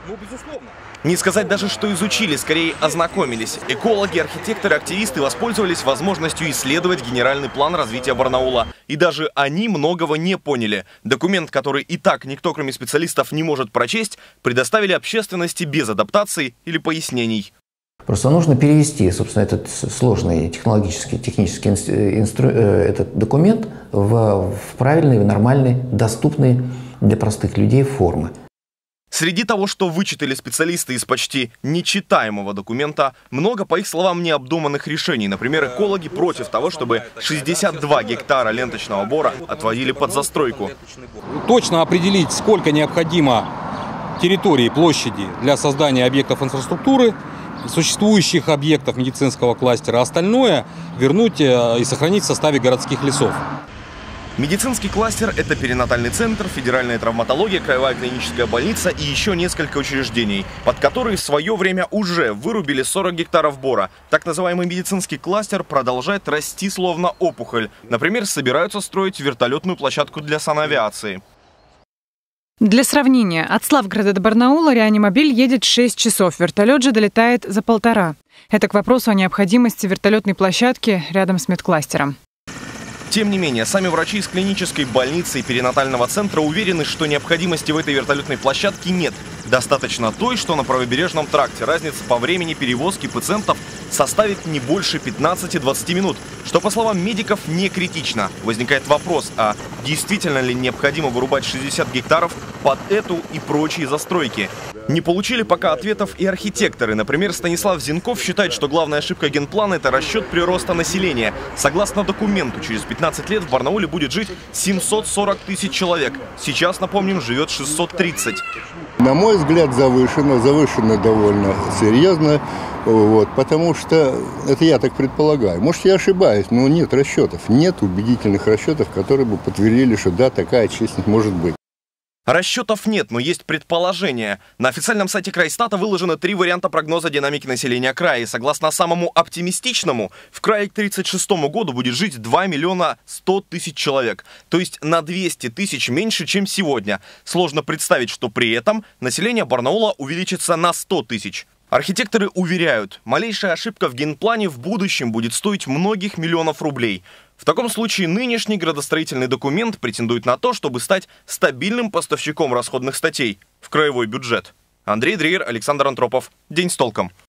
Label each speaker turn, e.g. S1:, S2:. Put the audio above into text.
S1: Ну, безусловно.
S2: Не сказать даже, что изучили, скорее ознакомились. Экологи, архитекторы, активисты воспользовались возможностью исследовать генеральный план развития Барнаула. И даже они многого не поняли. Документ, который и так никто, кроме специалистов, не может прочесть, предоставили общественности без адаптации или пояснений.
S3: Просто нужно перевести, собственно, этот сложный технический этот документ в правильные, нормальные, доступные для простых людей формы.
S2: Среди того, что вычитали специалисты из почти нечитаемого документа, много, по их словам, необдуманных решений. Например, экологи против того, чтобы 62 гектара ленточного бора отводили под застройку.
S1: Точно определить, сколько необходимо территории, площади для создания объектов инфраструктуры, существующих объектов медицинского кластера, а остальное вернуть и сохранить в составе городских лесов.
S2: Медицинский кластер – это перинатальный центр, федеральная травматология, краевая клиническая больница и еще несколько учреждений, под которые в свое время уже вырубили 40 гектаров бора. Так называемый медицинский кластер продолжает расти словно опухоль. Например, собираются строить вертолетную площадку для санавиации.
S4: Для сравнения, от Славгорода до Барнаула реанимобиль едет 6 часов, вертолет же долетает за 1,5. Это к вопросу о необходимости вертолетной площадки рядом с медкластером.
S2: Тем не менее, сами врачи из клинической больницы и перинатального центра уверены, что необходимости в этой вертолетной площадке нет. Достаточно той, что на правобережном тракте разница по времени перевозки пациентов составит не больше 15-20 минут, что, по словам медиков, не критично. Возникает вопрос, а действительно ли необходимо вырубать 60 гектаров под эту и прочие застройки? Не получили пока ответов и архитекторы. Например, Станислав Зинков считает, что главная ошибка генплана – это расчет прироста населения. Согласно документу, через 15 лет в Барнауле будет жить 740 тысяч человек. Сейчас, напомним, живет 630.
S5: На мой взгляд, завышено довольно серьезно, потому что, это я так предполагаю, может, я ошибаюсь, но нет расчетов, нет убедительных расчетов, которые бы подтвердили, что да, такая численность может быть.
S2: Расчетов нет, но есть предположения. На официальном сайте Крайстата выложены 3 варианта прогноза динамики населения края. И согласно самому оптимистичному, в крае к 1936 году будет жить 2 миллиона 100 тысяч человек. То есть на 200 тысяч меньше, чем сегодня. Сложно представить, что при этом население Барнаула увеличится на 100 тысяч. Архитекторы уверяют, малейшая ошибка в генплане в будущем будет стоить многих миллионов рублей. В таком случае нынешний градостроительный документ претендует на то, чтобы стать стабильным поставщиком расходных статей в краевой бюджет. Андрей Дриер, Александр Антропов. День с толком.